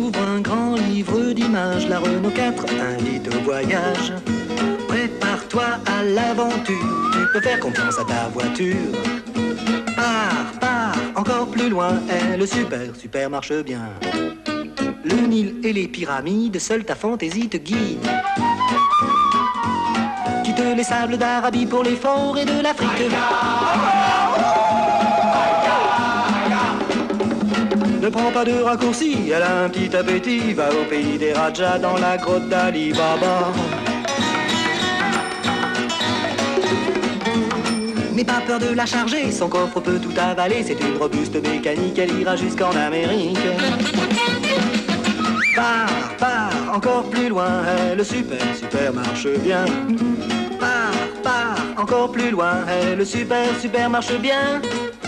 ouvre un grand livre d'images. La Renault 4 invite au voyage. Prépare-toi à l'aventure, tu peux faire confiance à ta voiture. Pars, encore plus loin, le super marche bien. Le Nil et les pyramides, seule ta fantaisie te guide. Quitte les sables d'Arabie pour les forêts de l'Afrique. Ne prends pas de raccourcis, elle a un petit appétit. Va au pays des Rajas dans la grotte d'Ali Baba. N'aie pas peur de la charger, son coffre peut tout avaler. C'est une robuste mécanique, elle ira jusqu'en Amérique. Pars, encore plus loin, le super marche bien. Pars, encore plus loin, le super marche bien.